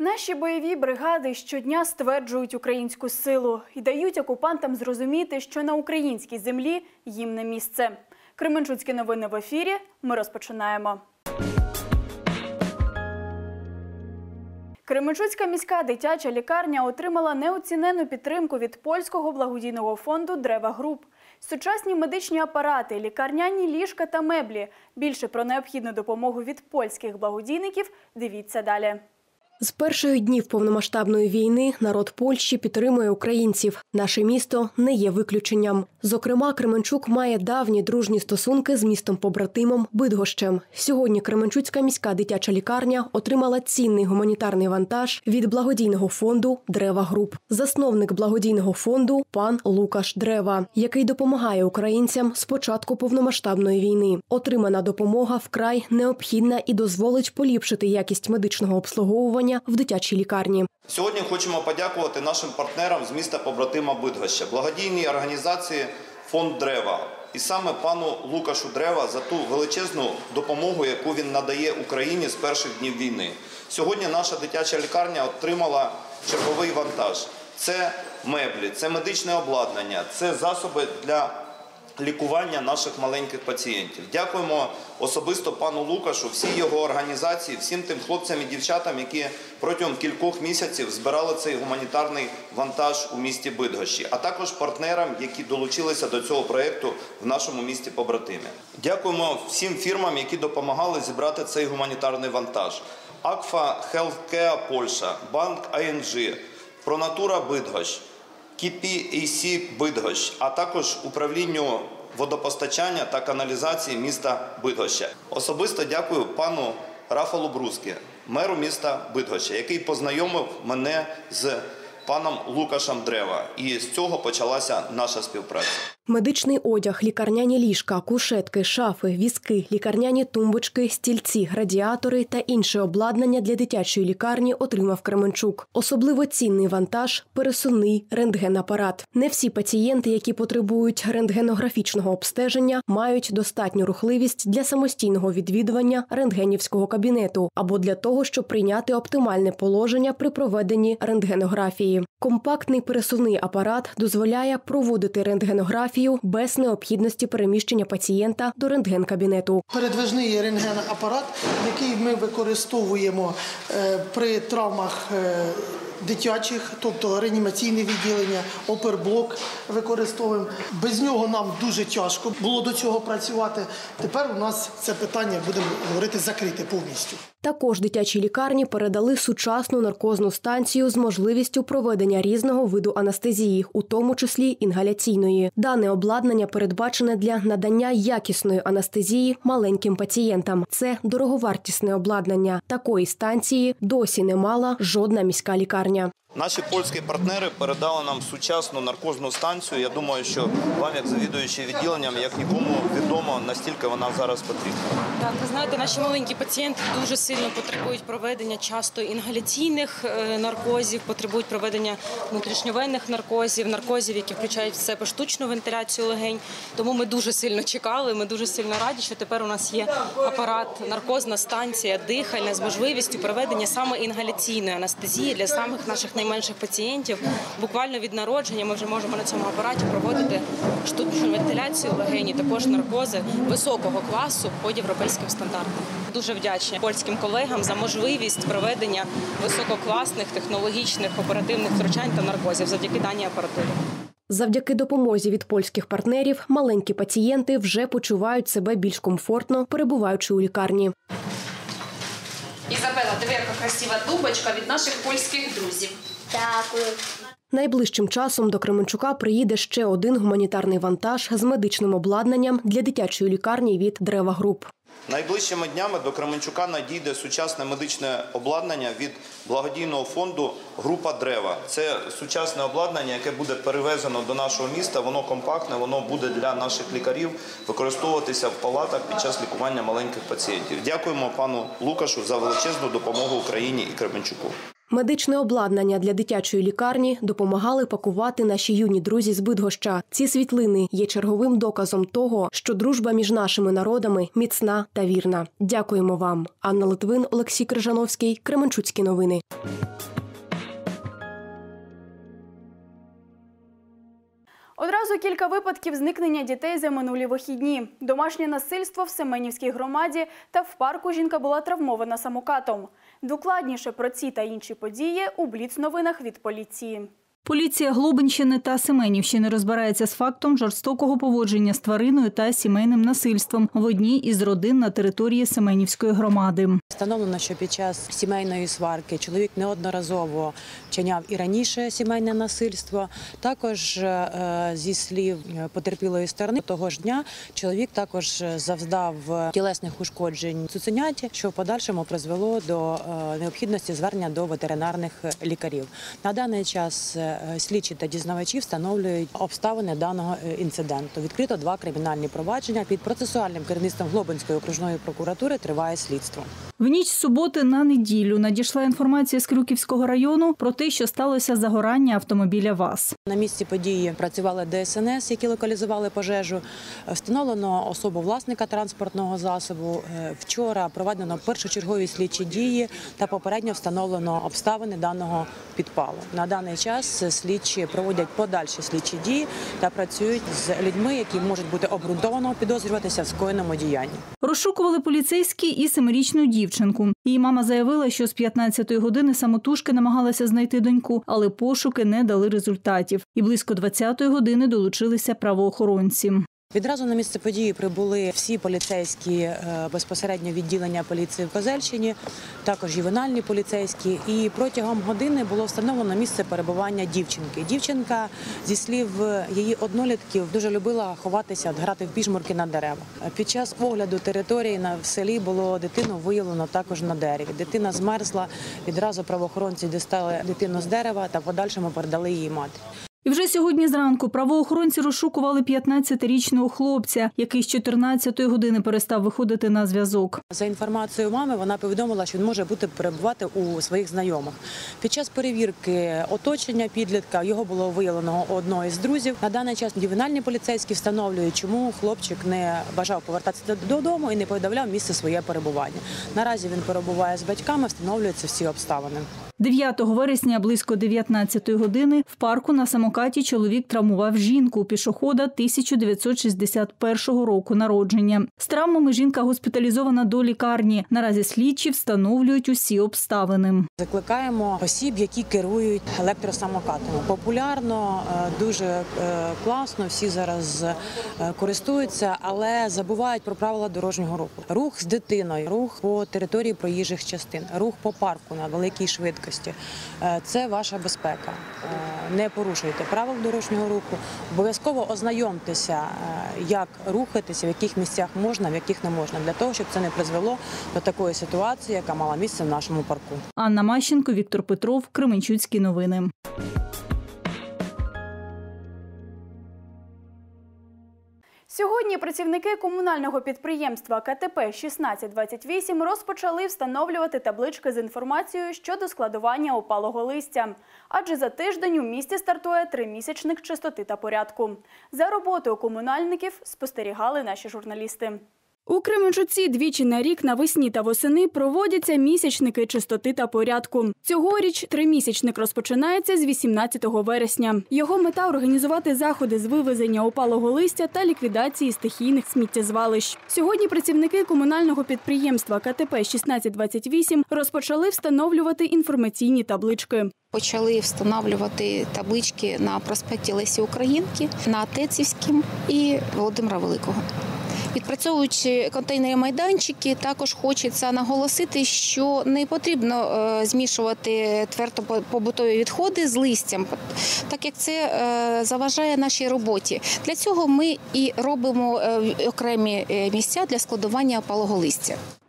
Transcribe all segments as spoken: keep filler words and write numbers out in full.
Наші бойові бригади щодня стверджують українську силу і дають окупантам зрозуміти, що на українській землі їм не місце. Кременчуцькі новини в ефірі. Ми розпочинаємо. Кременчуцька міська дитяча лікарня отримала неоцінену підтримку від польського благодійного фонду «Древа Груп». Сучасні медичні апарати, лікарняні ліжка та меблі. Більше про необхідну допомогу від польських благодійників дивіться далі. З перших днів повномасштабної війни народ Польщі підтримує українців. Наше місто не є виключенням. Зокрема, Кременчук має давні дружні стосунки з містом-побратимом Бидгощем. Сьогодні Кременчуцька міська дитяча лікарня отримала цінний гуманітарний вантаж від благодійного фонду «Древа Груп». Засновник благодійного фонду – пан Лукаш Древа, який допомагає українцям з початку повномасштабної війни. Отримана допомога вкрай необхідна і дозволить поліпшити якість медичного обслуговування в дитячій лікарні. Сьогодні хочемо подякувати нашим партнерам з міста-побратима Бидгоща, благодійній організації «Фонд Древа» і саме пану Лукашу Древа за ту величезну допомогу, яку він надає Україні з перших днів війни. Сьогодні наша дитяча лікарня отримала черговий вантаж. Це меблі, це медичне обладнання, це засоби для лікування наших маленьких пацієнтів. Дякуємо особисто пану Лукашу, всій його організації, всім тим хлопцям і дівчатам, які протягом кількох місяців збирали цей гуманітарний вантаж у місті Бидгощі, а також партнерам, які долучилися до цього проєкту в нашому місті побратимі. Дякуємо всім фірмам, які допомагали зібрати цей гуманітарний вантаж. Акфа Хелфкеа Польща, банк ай ен джі, Пронатура Бидгощ, кі пі ей сі Бидгощ, а також управлінню водопостачання та каналізації міста Бидгоща. Особисто дякую пану Рафалу Брускі, меру міста Бидгоща, який познайомив мене з паном Лукашем Древа. І з цього почалася наша співпраця. Медичний одяг, лікарняні ліжка, кушетки, шафи, візки, лікарняні тумбочки, стільці, радіатори та інше обладнання для дитячої лікарні отримав Кременчук. Особливо цінний вантаж – пересувний рентгенапарат. Не всі пацієнти, які потребують рентгенографічного обстеження, мають достатню рухливість для самостійного відвідування рентгенівського кабінету або для того, щоб прийняти оптимальне положення при проведенні рентгенографії. Компактний пересувний апарат дозволяє проводити рентгенографію без необхідності переміщення пацієнта до рентген-кабінету. Передвижний рентген-апарат, який ми використовуємо при травмах дитячих, тобто реанімаційне відділення, оперблок використовуємо. Без нього нам дуже тяжко було до цього працювати. Тепер у нас це питання, будемо говорити, закрите повністю. Також дитячій лікарні передали сучасну наркозну станцію з можливістю проведення різного виду анестезії, у тому числі інгаляційної. Дане обладнання передбачене для надання якісної анестезії маленьким пацієнтам. Це дороговартісне обладнання. Такої станції досі не мала жодна міська лікарня. Наші польські партнери передали нам сучасну наркозну станцію. Я думаю, що вам, як завідуючий відділенням, як нікому відомо, настільки вона зараз потрібна. Так, ви знаєте, наші маленькі пацієнти дуже сильно потребують проведення часто інгаляційних наркозів, потребують проведення внутрішньовенних наркозів, наркозів, які включають в себе штучну вентиляцію легень. Тому ми дуже сильно чекали, ми дуже сильно раді, що тепер у нас є апарат, наркозна станція, дихальна з можливістю проведення саме інгаляційної анестезії для самих наших найменших пацієнтів. Буквально від народження ми вже можемо на цьому апараті проводити штучну вентиляцію легені, також наркози високого класу по європейським стандартам. Дуже вдячні польським колегам за можливість проведення висококласних технологічних оперативних втручань та наркозів завдяки даній апаратурі. Завдяки допомозі від польських партнерів маленькі пацієнти вже почувають себе більш комфортно, перебуваючи у лікарні. Ізабела, диви, яка красива тумбочка від наших польських друзів. Дякую. Найближчим часом до Кременчука приїде ще один гуманітарний вантаж з медичним обладнанням для дитячої лікарні від «Древа Груп». Найближчими днями до Кременчука надійде сучасне медичне обладнання від благодійного фонду «Група Древа». Це сучасне обладнання, яке буде перевезено до нашого міста. Воно компактне, воно буде для наших лікарів використовуватися в палатах під час лікування маленьких пацієнтів. Дякуємо пану Лукашу за величезну допомогу Україні і Кременчуку. Медичне обладнання для дитячої лікарні допомагали пакувати наші юні друзі з Бидгоща. Ці світлини є черговим доказом того, що дружба між нашими народами міцна та вірна. Дякуємо вам. Анна Литвин, Олексій Крижановський, Кременчуцькі новини. Одразу кілька випадків зникнення дітей за минулі вихідні. Домашнє насильство в Семенівській громаді та в парку жінка була травмована самокатом. Докладніше про ці та інші події у Бліц-новинах від поліції. Поліція Глобинщини та Семенівщини розбирається з фактом жорстокого поводження з твариною та сімейним насильством в одній із родин на території Семенівської громади. Встановлено, що під час сімейної сварки чоловік неодноразово вчиняв і раніше сімейне насильство. Також зі слів потерпілої сторони того ж дня чоловік також завдав тілесних ушкоджень цуценяті, що в подальшому призвело до необхідності звернення до ветеринарних лікарів. На даний час слідчі та дізнавачі встановлюють обставини даного інциденту. Відкрито два кримінальні провадження. Під процесуальним керівництвом Глобинської окружної прокуратури триває слідство. В ніч з суботи на неділю надійшла інформація з Крюківського району про те, що сталося загорання автомобіля ВАЗ. На місці події працювали Де Ес Ен Ес, які локалізували пожежу. Встановлено особу власника транспортного засобу. Вчора проведено першочергові слідчі дії та попередньо встановлено обставини даного підпалу. На даний час слідчі проводять подальші слідчі дії та працюють з людьми, які можуть бути обґрунтовано підозрюватися в скоєному діянні. Розшукували поліцейські і семирічну дівчинку. Її мама заявила, що з п'ятнадцятої години самотужки намагалася знайти доньку, але пошуки не дали результатів. І близько двадцятої години долучилися правоохоронці. Відразу на місце події прибули всі поліцейські безпосередньо відділення поліції в Козельщині, також ювенальні поліцейські. І протягом години було встановлено місце перебування дівчинки. Дівчинка, зі слів її однолітків, дуже любила ховатися, грати в піжмурки на дерева. Під час огляду території в селі було дитину виявлено також на дереві. Дитина змерзла, відразу правоохоронці дістали дитину з дерева та в подальшому передали її матері. І вже сьогодні зранку правоохоронці розшукували п'ятнадцятирічного хлопця, який з чотирнадцятої години перестав виходити на зв'язок. За інформацією мами, вона повідомила, що він може бути перебувати у своїх знайомих. Під час перевірки оточення підлітка його було виявлено у одного із друзів. На даний час ювенальні поліцейські встановлюють, чому хлопчик не бажав повертатися додому і не повідомляв місце своє перебування. Наразі він перебуває з батьками, встановлюються всі обставини. дев'ятого вересня близько дев'ятнадцятої години в парку на самокаті чоловік травмував жінку, пішохода тисяча дев'ятсот шістдесят першого року народження. З травмами жінка госпіталізована до лікарні. Наразі слідчі встановлюють усі обставини. Закликаємо осіб, які керують електросамокатами. Популярно, дуже класно, всі зараз користуються, але забувають про правила дорожнього руху. Рух з дитиною, рух по території проїжджих частин, рух по парку на великій швидкості. Це ваша безпека. Не порушуйте правил дорожнього руху. Обов'язково ознайомтеся, як рухатися, в яких місцях можна, в яких не можна, для того, щоб це не призвело до такої ситуації, яка мала місце в нашому парку. Анна Мащенко, Віктор Петров, Кременчуцькі новини. Сьогодні працівники комунального підприємства Ка Те Пе шістнадцять двадцять вісім розпочали встановлювати таблички з інформацією щодо складування опалого листя. Адже за тиждень у місті стартує тримісячник чистоти та порядку. За роботою комунальників спостерігали наші журналісти. У Кременчуці двічі на рік навесні та восени проводяться місячники чистоти та порядку. Цьогоріч тримісячник розпочинається з вісімнадцятого вересня. Його мета – організувати заходи з вивезення опалого листя та ліквідації стихійних сміттєзвалищ. Сьогодні працівники комунального підприємства Ка Те Пе шістнадцять двадцять вісім розпочали встановлювати інформаційні таблички. Почали встановлювати таблички на проспекті Лесі Українки, на Тецівському і Володимира Великого. Відпрацьовуючи контейнери майданчики, також хочеться наголосити, що не потрібно змішувати твердопобутові відходи з листям, так як це заважає нашій роботі. Для цього ми і робимо окремі місця для складування опалого листя.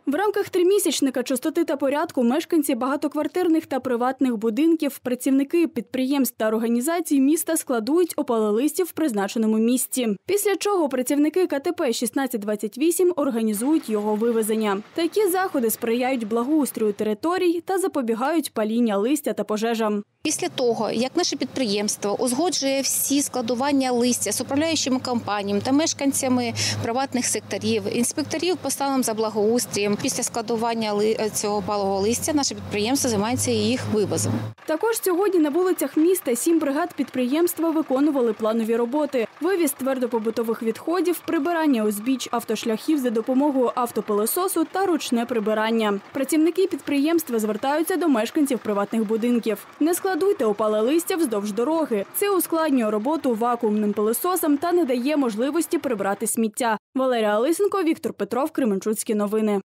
В рамках тримісячника чистоти та порядку мешканці багатоквартирних та приватних будинків, працівники підприємств та організацій міста складують опалелистів в призначеному місці. Після чого працівники ка те пе шістнадцять двадцять вісім організують його вивезення. Такі заходи сприяють благоустрою територій та запобігають паління листя та пожежам. Після того, як наше підприємство узгоджує всі складування листя з управляючими компаніями та мешканцями приватних секторів, інспекторів по станам за благоустрієм, після складування цього опалого листя наше підприємство займається їх вивозом. Також сьогодні на вулицях міста сім бригад підприємства виконували планові роботи. Вивіз твердопобутових відходів, прибирання узбіч автошляхів за допомогою автопилососу та ручне прибирання. Працівники підприємства звертаються до мешканців приватних будинків. Не складуйте опале листя вздовж дороги. Це ускладнює роботу вакуумним пилососом та не дає можливості прибрати сміття. Валерія Лисенко, Віктор Петров, Кременчуцькі новини.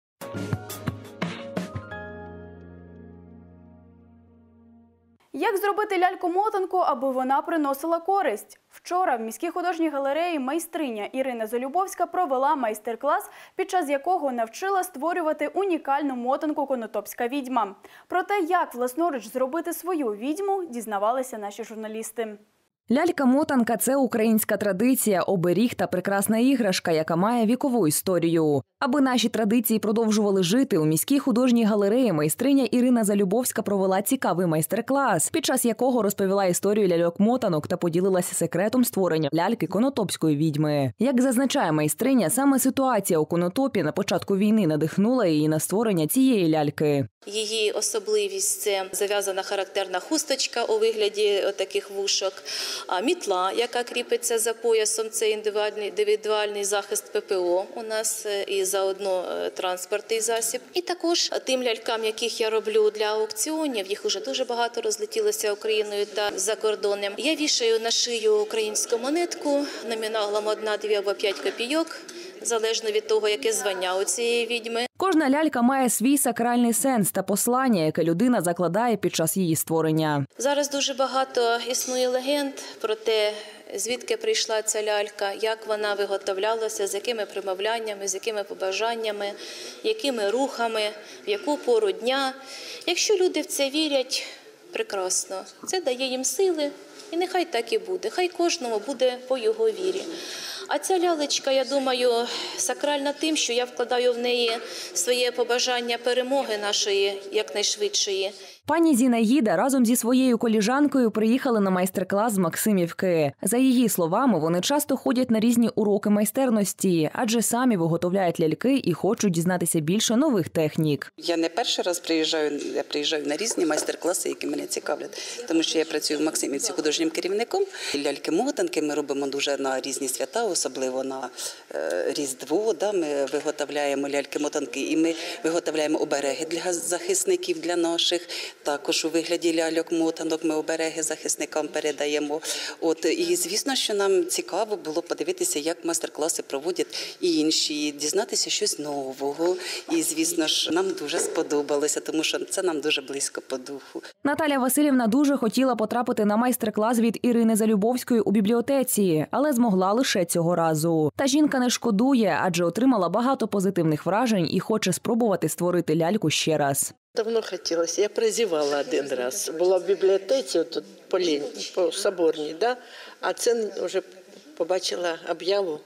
Як зробити ляльку-мотанку, аби вона приносила користь? Вчора в міській художній галереї майстриня Ірина Залюбовська провела майстер-клас, під час якого навчила створювати унікальну мотанку «Конотопська відьма». Про те, як власноруч зробити свою відьму, дізнавалися наші журналісти. Лялька-мотанка – це українська традиція, оберіг та прекрасна іграшка, яка має вікову історію. Аби наші традиції продовжували жити, у міській художній галереї майстриня Ірина Залюбовська провела цікавий майстер-клас, під час якого розповіла історію ляльок-мотанок та поділилася секретом створення ляльки Конотопської відьми. Як зазначає майстриня, саме ситуація у Конотопі на початку війни надихнула її на створення цієї ляльки. Її особливість – це зав'язана характерна хусточка у вигляді таких вушок, мітла, яка кріпиться за поясом, це індивідуальний захист пе пе о у нас і заодно транспортний засіб. І також тим лялькам, яких я роблю для аукціонів, їх уже дуже багато розлетілося Україною та за кордоном. Я вішаю на шию українську монетку номіналом одна, дві або п'ять копійок, залежно від того, яке звання у цієї відьми. Кожна лялька має свій сакральний сенс та послання, яке людина закладає під час її створення. Зараз дуже багато існує легенд про те, звідки прийшла ця лялька, як вона виготовлялася, з якими примовляннями, з якими побажаннями, якими рухами, в яку пору дня. Якщо люди в це вірять, прекрасно. Це дає їм сили, і нехай так і буде. Хай кожному буде по його вірі. А ця лялечка, я думаю, сакральна тим, що я вкладаю в неї своє побажання перемоги нашої якнайшвидшої. Пані Зінаїда разом зі своєю коліжанкою приїхали на майстер-клас з Максимівки. За її словами, вони часто ходять на різні уроки майстерності, адже самі виготовляють ляльки і хочуть дізнатися більше нових технік. Я не перший раз приїжджаю, я приїжджаю на різні майстер-класи, які мене цікавлять, тому що я працюю в Максимівці художнім керівником. Ляльки-мотанки ми робимо дуже на різні свята, особливо на е, Різдво. Да, ми виготовляємо ляльки-мотанки і ми виготовляємо обереги для захисників, для наших. Також у вигляді ляльок-мотанок ми обереги захисникам передаємо. От, і звісно, що нам цікаво було подивитися, як майстер-класи проводять і інші, дізнатися щось нового. І, звісно ж, нам дуже сподобалося, тому що це нам дуже близько по духу. Наталя Василівна дуже хотіла потрапити на майстер-клас від Ірини Залюбовської у бібліотеці, але змогла лише цього разу. Та жінка не шкодує, адже отримала багато позитивних вражень і хоче спробувати створити ляльку ще раз. Давно хотілося. Я прозівала один раз. Була в бібліотеці, тут по, Лень, по Соборній, да? А це вже побачила об'яву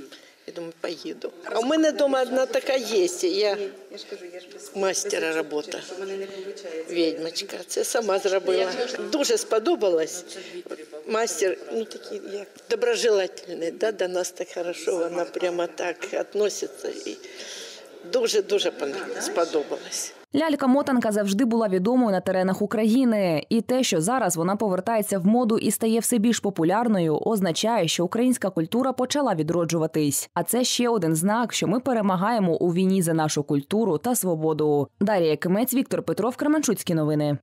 і думаю, поїду. А у мене вдома одна така є. Я мастера робота, відьмочка. Це сама зробила. Дуже сподобалось. Мастер, ну такий, як доброжелательний, да? До нас так хорошо, вона прямо так відноситься. І дуже-дуже сподобалось. Лялька-мотанка завжди була відомою на теренах України. І те, що зараз вона повертається в моду і стає все більш популярною, означає, що українська культура почала відроджуватись. А це ще один знак, що ми перемагаємо у війні за нашу культуру та свободу. Дар'я Кимець, Віктор Петров, Кременчуцькі новини.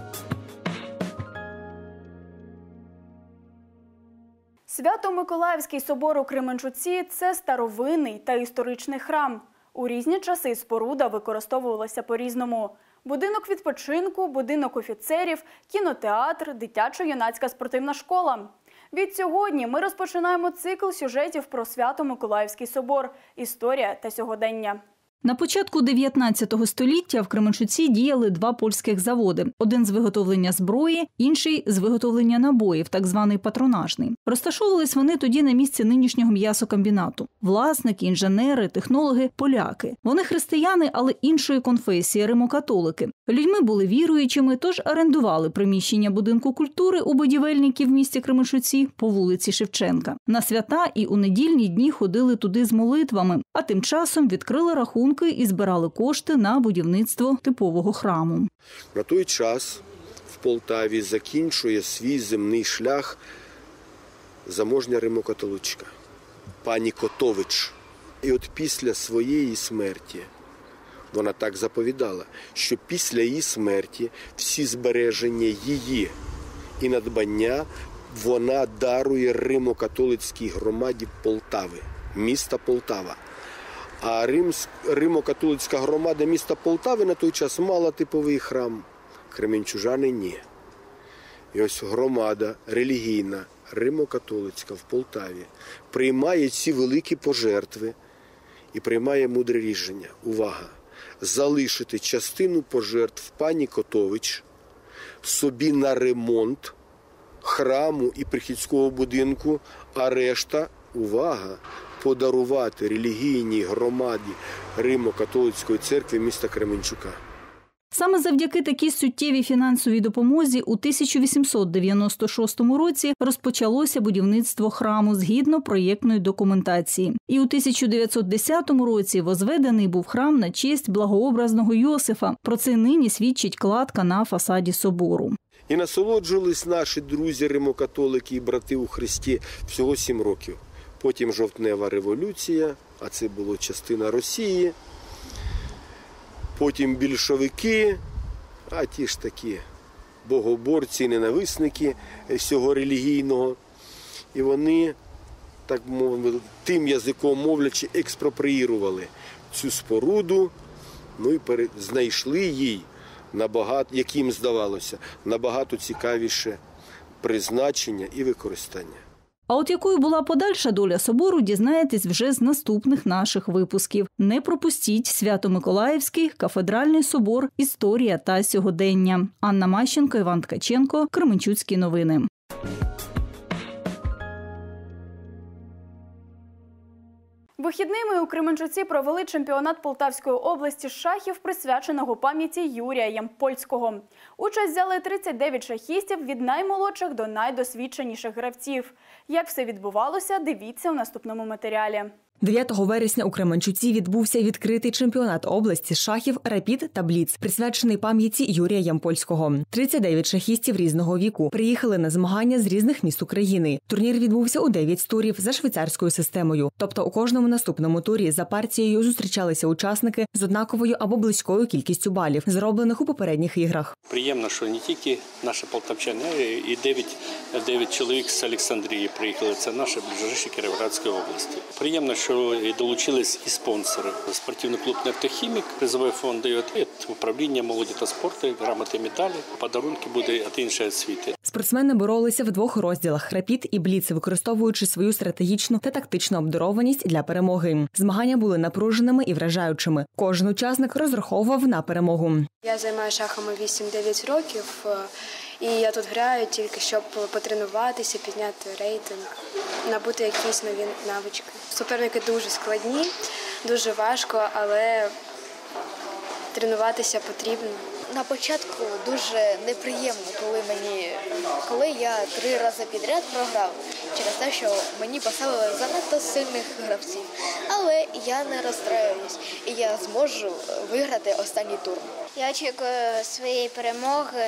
Свято-Миколаївський собор у Кременчуці – це старовинний та історичний храм. У різні часи споруда використовувалася по-різному. Будинок відпочинку, будинок офіцерів, кінотеатр, дитячо-юнацька спортивна школа. Відсьогодні ми розпочинаємо цикл сюжетів про Свято-Миколаївський собор – історія та сьогодення. На початку дев'ятнадцятого століття в Кременчуці діяли два польських заводи. Один з виготовлення зброї, інший з виготовлення набоїв, так званий патронажний. Розташовувались вони тоді на місці нинішнього м'ясокомбінату. Власники, інженери, технологи – поляки. Вони християни, але іншої конфесії – римокатолики. Людьми були віруючими, тож орендували приміщення будинку культури у будівельників в місті Кременчуці по вулиці Шевченка. На свята і у недільні дні ходили туди з молитвами, а тим часом відкрили рахунки і збирали кошти на будівництво типового храму. На той час в Полтаві закінчує свій земний шлях заможня римокатоличка пані Котович. І от після своєї смерті вона так заповідала, що після її смерті всі збереження її і надбання вона дарує римокатолицькій громаді Полтави, міста Полтава. А Римсь, Римо-католицька громада міста Полтави на той час мала типовий храм, кременчужани – ні. І ось громада релігійна, Римо-католицька в Полтаві приймає ці великі пожертви і приймає мудре рішення. Увага! Залишити частину пожертв пані Котович собі на ремонт храму і прихідського будинку, а решта, увага, подарувати релігійній громаді Римо-католицької церкви міста Кременчука. Саме завдяки такій суттєвій фінансовій допомозі у тисяча вісімсот дев'яносто шостому році розпочалося будівництво храму згідно проєктної документації. І у тисяча дев'ятсот десятому році возведений був храм на честь благообразного Йосифа. Про це нині свідчить кладка на фасаді собору. І насолоджувались наші друзі римокатолики і брати у Христі всього сім років. Потім жовтнева революція, а це була частина Росії. Потім більшовики, а ті ж такі богоборці, ненависники всього релігійного. І вони, так мовити, тим язиком мовлячи, експроприювали цю споруду, ну і перед... знайшли їй, набагато, як їм здавалося, набагато цікавіше призначення і використання. А от якою була подальша доля собору, дізнаєтесь вже з наступних наших випусків. Не пропустіть Свято-Миколаївський кафедральний собор «Історія та сьогодення». Анна Мащенко, Іван Ткаченко, Кременчуцькі новини. Вихідними у Кременчуці провели чемпіонат Полтавської області з шахів, присвяченого пам'яті Юрія Ямпольського. Участь взяли тридцять дев'ять шахістів від наймолодших до найдосвідченіших гравців. Як все відбувалося, дивіться у наступному матеріалі. дев'ятого вересня у Кременчуці відбувся відкритий чемпіонат області з шахів «Рапід» та «Бліц», присвячений пам'яті Юрія Ямпольського. тридцять дев'ять шахістів різного віку приїхали на змагання з різних міст України. Турнір відбувся у дев'ять турів за швейцарською системою. Тобто у кожному наступному турі за партією зустрічалися учасники з однаковою або близькою кількістю балів, зроблених у попередніх іграх. Приємно, що не тільки наші полтавчани, а і дев'ять чоловік з Олександрії приїхали. Це наші ближайші Кіровоградської області. Приємно, що і долучились і спонсори. Спортивний клуб «Нефтехімік», призовий фонд дає управління молоді та спорту, грамоти, медалі, подарунки буде від іншої освіти. Спортсмени боролися в двох розділах «Рапід» і «Бліц», використовуючи свою стратегічну та тактичну обдарованість для перемоги. Змагання були напруженими і вражаючими. Кожен учасник розраховував на перемогу. Я займаюся шахами вісім-дев'ять років. І я тут граю тільки, щоб потренуватися, підняти рейтинг, набути якісь нові навички. Суперники дуже складні, дуже важко, але тренуватися потрібно. На початку дуже неприємно, коли мені, коли я три рази підряд програв, через те, що мені поставили занадто сильних гравців. Але я не розстраюсь, і я зможу виграти останній тур. Я очікую своєї перемоги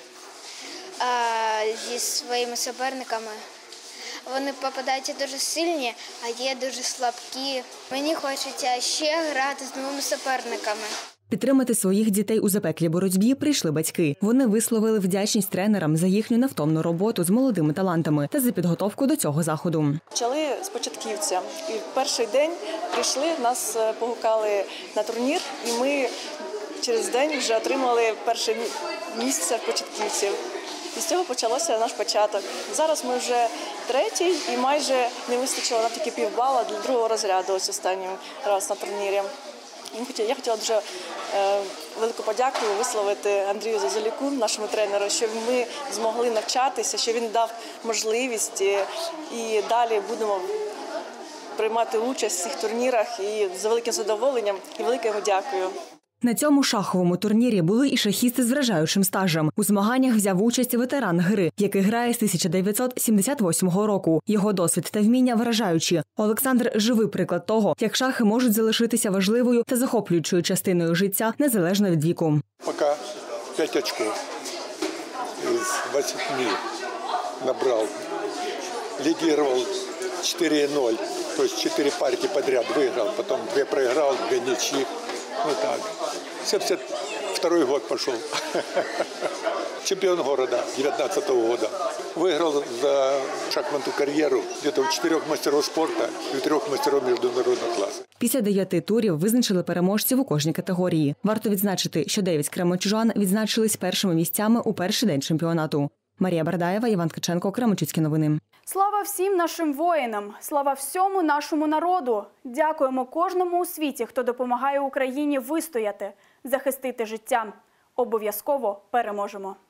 зі своїми суперниками. Вони попадаються дуже сильні, а є дуже слабкі. Мені хочеться ще грати з новими суперниками. Підтримати своїх дітей у запеклій боротьбі прийшли батьки. Вони висловили вдячність тренерам за їхню невтомну роботу з молодими талантами та за підготовку до цього заходу. Почали з початківця. І в перший день прийшли, нас погукали на турнір, і ми через день вже отримали перше місце в початківців. І з цього почався наш початок. Зараз ми вже третій і майже не вистачило нам тільки півбала для другого розряду ось останній раз на турнірі. Я хотіла дуже е, велику подяку висловити Андрію Зазуліку, нашому тренеру, що ми змогли навчатися, що він дав можливість і, і далі будемо приймати участь в цих турнірах і з великим задоволенням, і велике йому дякую. На цьому шаховому турнірі були і шахісти з вражаючим стажем. У змаганнях взяв участь ветеран гри, який грає з тисяча дев'ятсот сімдесят восьмого року. Його досвід та вміння вражаючі. Олександр – живий приклад того, як шахи можуть залишитися важливою та захоплюючою частиною життя незалежно від віку. Поки п'ять очків з двадцяти набрав, лідирував чотири ноль, тобто чотири партії підряд виграв, потім дві програв, дві нічих. Ну так. семьдесят второй год пошел. Чемпион города девятнадцатого года. Выиграл за шахматную карьеру где-то у четырех мастеров спорта и у трех мастеров международного класса. Після дев'яти турів визначили переможців у кожній категорії. Варто відзначити, що дев'ять кременчужан відзначились першими місцями у перший день чемпіонату. Марія Бардаєва, Іван Ткаченко, Кременчуцькі новини. Слава всім нашим воїнам! Слава всьому нашому народу! Дякуємо кожному у світі, хто допомагає Україні вистояти, захистити життя. Обов'язково переможемо!